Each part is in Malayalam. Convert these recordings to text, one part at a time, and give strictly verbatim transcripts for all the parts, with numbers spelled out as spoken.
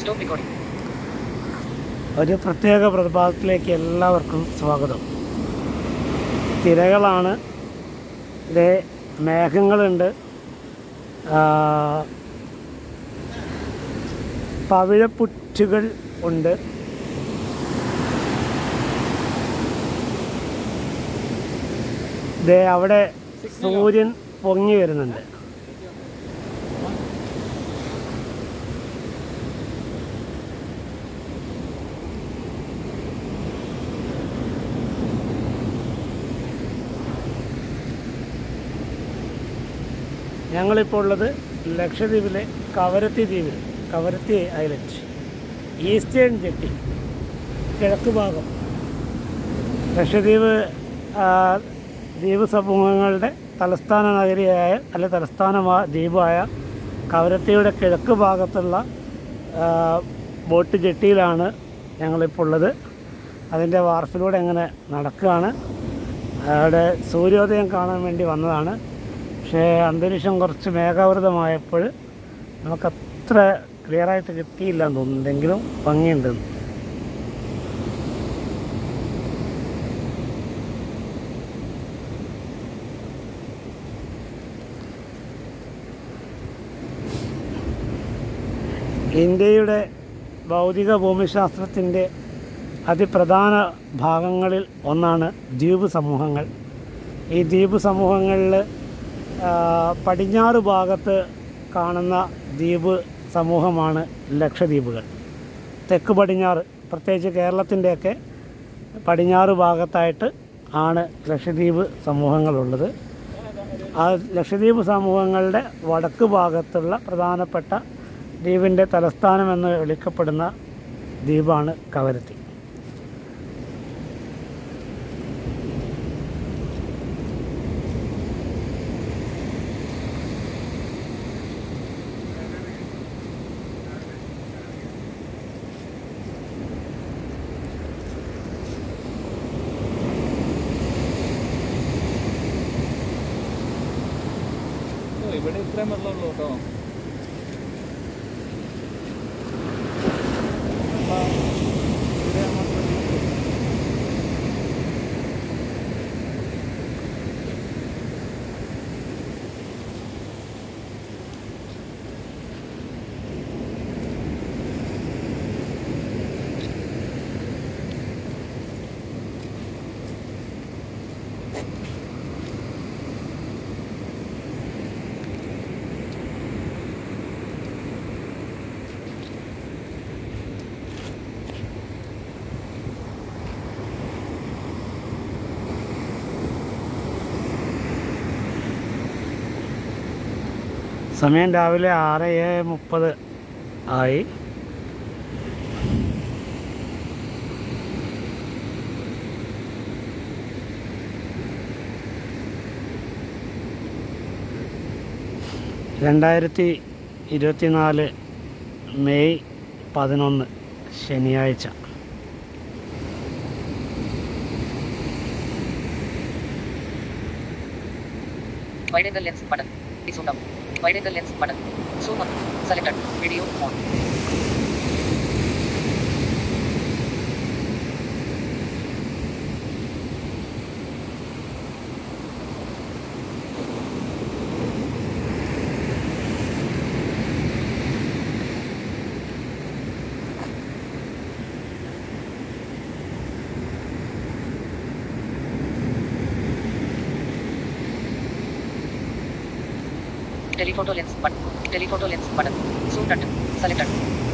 ഒരു പ്രത്യേക പ്രഭാതത്തിലേക്ക് എല്ലാവർക്കും സ്വാഗതം. തിരകളാണ്, ഇതേ മേഘങ്ങളുണ്ട്, പവിഴപ്പുറ്റുകൾ ഉണ്ട്. ദേ അവിടെ സൂര്യൻ പൊങ്ങി വരുന്നുണ്ട്. ഞങ്ങളിപ്പോൾ ഉള്ളത് ലക്ഷദ്വീപിലെ കവരത്തി ദ്വീപിൽ, കവരത്തി ഐലൻഡ്, ഈസ്റ്റേൺ ജെട്ടി, കിഴക്ക് ഭാഗം. ലക്ഷദ്വീപ് ദ്വീപ് സമൂഹങ്ങളുടെ തലസ്ഥാന നഗരിയായ അല്ലെ തലസ്ഥാന ദ്വീപായ കവരത്തിയുടെ കിഴക്ക് ഭാഗത്തുള്ള ബോട്ട് ജെട്ടിയിലാണ് ഞങ്ങളിപ്പോൾ ഉള്ളത്. അതിൻ്റെ വാർഫിലൂടെ അങ്ങനെ നടക്കുകയാണ്. അവിടെ സൂര്യോദയം കാണാൻ വേണ്ടി വന്നതാണ്. പക്ഷേ അന്തരീക്ഷം കുറച്ച് മേഘാവൃതമായപ്പോൾ നമുക്കത്ര ക്ലിയറായിട്ട് കിട്ടിയില്ല എന്ന് തോന്നുന്നുണ്ടെങ്കിലും ഭംഗിയുണ്ട്. ഇന്ത്യയുടെ ഭൗതിക ഭൂമിശാസ്ത്രത്തിൻ്റെ അതിപ്രധാന ഭാഗങ്ങളിൽ ഒന്നാണ് ദ്വീപ് സമൂഹങ്ങൾ. ഈ ദ്വീപ് സമൂഹങ്ങളിൽ പടിഞ്ഞാറ് ഭാഗത്ത് കാണുന്ന ദ്വീപ് സമൂഹമാണ് ലക്ഷദ്വീപുകൾ. തെക്ക് പടിഞ്ഞാറ്, പ്രത്യേകിച്ച് കേരളത്തിൻ്റെയൊക്കെ പടിഞ്ഞാറ് ഭാഗത്തായിട്ട് ആണ് ലക്ഷദ്വീപ് സമൂഹങ്ങളുള്ളത്. ആ ലക്ഷദ്വീപ് സമൂഹങ്ങളുടെ വടക്ക് ഭാഗത്തുള്ള പ്രധാനപ്പെട്ട ദ്വീപിൻ്റെ തലസ്ഥാനമെന്ന് വിളിക്കപ്പെടുന്ന ദ്വീപാണ് കവരത്തി. ഇവിടെ ഇത്രയും വെള്ളമുള്ളൂ കേട്ടോ. സമയം രാവിലെ ആറ് മുപ്പത് ആയി. രണ്ടായിരത്തി ഇരുപത്തിനാല് മെയ് പതിനൊന്ന് ശനിയാഴ്ച. Widen the lens button. Zoom down. Widen the lens button. Zoom up. Selected. Video on. Telephoto lens button. Telephoto lens button. Zoom button. Selected.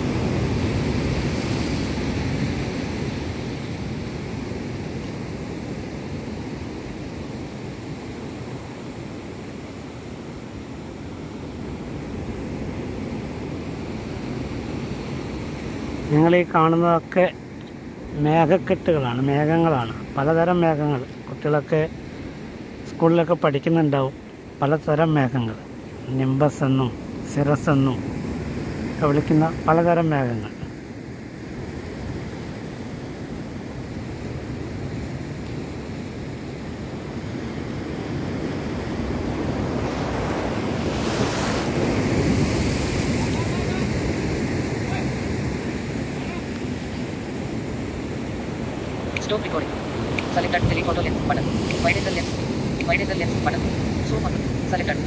നിങ്ങൾ ഈ കാണുന്നതൊക്കെ മേഘക്കെട്ടുകളാണ്, മേഘങ്ങളാണ്, പലതരം മേഘങ്ങൾ. കുട്ടികളൊക്കെ സ്കൂളിലൊക്കെ പഠിക്കുന്നുണ്ടാവും. പലതരം മേഘങ്ങൾ, നിംബസ് എന്നും സിറസ് എന്നും ഒക്കെ വിളിക്കുന്ന പലതരം മേഘങ്ങൾ. Stop recording. Selected telephoto lens button. Wide angle lens. Wide angle lens button. Zoom on. Selected.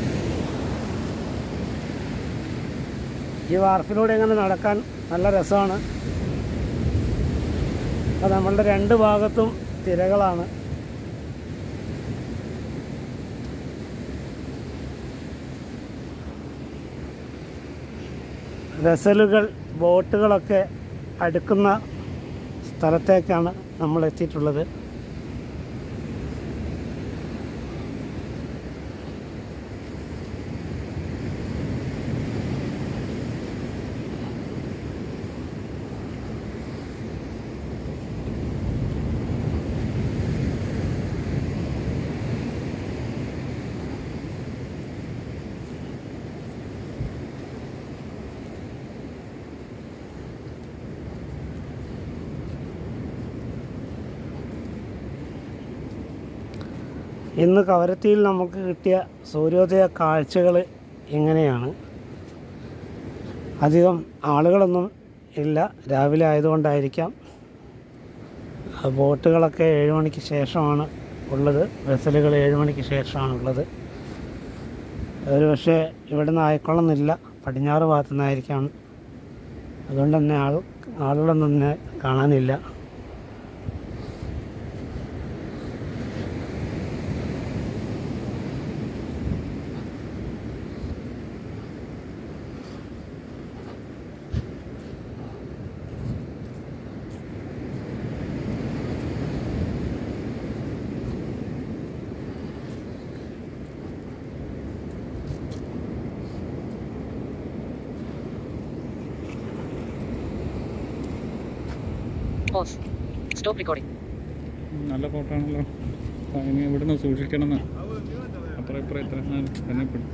ഈ വാർപ്പിലൂടെ ഇങ്ങനെ നടക്കാൻ നല്ല രസമാണ്. അപ്പോൾ നമ്മളുടെ രണ്ട് ഭാഗത്തും തിരകളാണ്. വെസലുകൾ, ബോട്ടുകളൊക്കെ അടുക്കുന്ന സ്ഥലത്തേക്കാണ് നമ്മൾ എത്തിയിട്ടുള്ളത്. ഇന്ന് കവരത്തിയിൽ നമുക്ക് കിട്ടിയ സൂര്യോദയ കാഴ്ചകൾ ഇങ്ങനെയാണ്. അധികം ആളുകളൊന്നും ഇല്ല, രാവിലെ ആയതുകൊണ്ടായിരിക്കാം. ബോട്ടുകളൊക്കെ ഏഴ് മണിക്ക് ശേഷമാണ് ഉള്ളത്, വെസലുകൾ ഏഴ് മണിക്ക് ശേഷമാണ് ഉള്ളത്. ഒരു പക്ഷേ ഇവിടെ നിന്ന് ആയിക്കൊള്ളുന്നില്ല, പടിഞ്ഞാറ് ഭാഗത്തു നിന്നായിരിക്കാം. അതുകൊണ്ട് തന്നെ ആൾ ആളുകളൊന്നും തന്നെ കാണാനില്ല. Pause. Stop recording. നല്ല ഫോട്ടോ ആണല്ലോ. ഇനി ഇവിടുന്ന് സൂക്ഷിക്കണം എന്ന് അപ്പുറം ഇപ്പുറം ഇത്ര തന്നെ പെടും.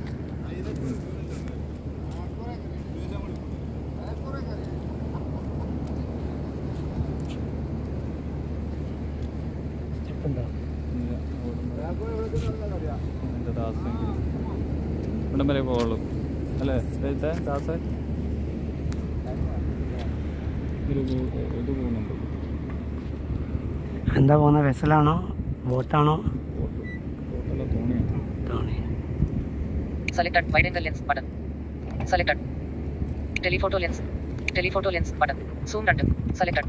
ഇവിടം വരെ പോവുള്ളൂ അല്ലേ ദാസ? ഇത് ഇത് പോകുന്നുണ്ട്. എന്താ പോകുന്ന, വെസലാണോ ബോട്ടാണോ? തോണി. Selected wide angle lens button. Selected telephoto lens. Telephoto lens button. Zoomed under. Selected.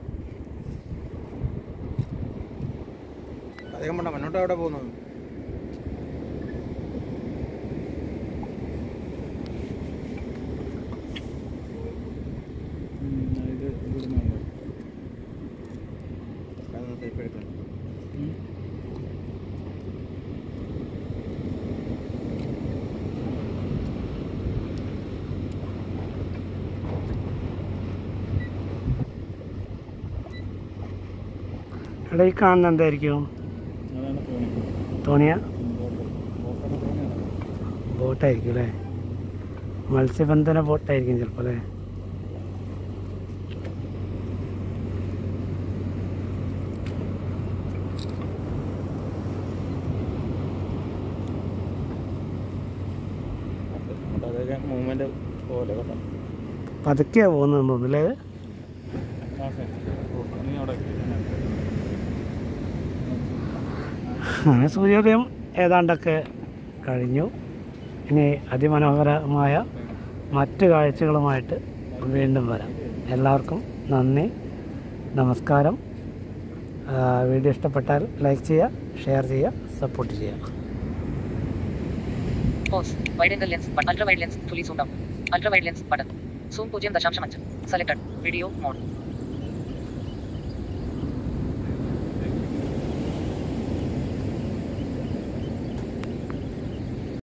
അധികം വേണ്ട, മുന്നോട്ട് എവിടെ പോകുന്നത്? ഇത് ഇവിടുന്നാണ് ഇവിടെ ഈ കാണുന്ന എന്തായിരിക്കും? അതാണ് തോണി. തോണിയ? ബോട്ടാണ് തോണിയാണ്. ബോട്ടായിരിക്കും അല്ലേ? മത്സ്യബന്ധന ബോട്ടായിരിക്കും ചിലപ്പോൾ അല്ലേ? അതൊക്കെ മൂവ്മെന്റ് പോലെ കേട്ടോ. പതുക്കെയാണ് പോകുന്നതെന്ന് തോന്നുന്നില്ലേ? നീ അവിടെ അങ്ങനെ സൂര്യോദയം ഏതാണ്ടൊക്കെ കഴിഞ്ഞു. ഇനി അതിമനോഹരമായ മറ്റ് കാഴ്ചകളുമായിട്ട് വീണ്ടും വരാം. എല്ലാവർക്കും നന്ദി, നമസ്കാരം. വീഡിയോ ഇഷ്ടപ്പെട്ടാൽ ലൈക്ക് ചെയ്യുക, ഷെയർ ചെയ്യുക, സപ്പോർട്ട് ചെയ്യുക. Pause. Wide angle lens button. Ultra wide lens fully zoomed out. Ultra wide lens button. Zoom zero point five. Selected. Video mode.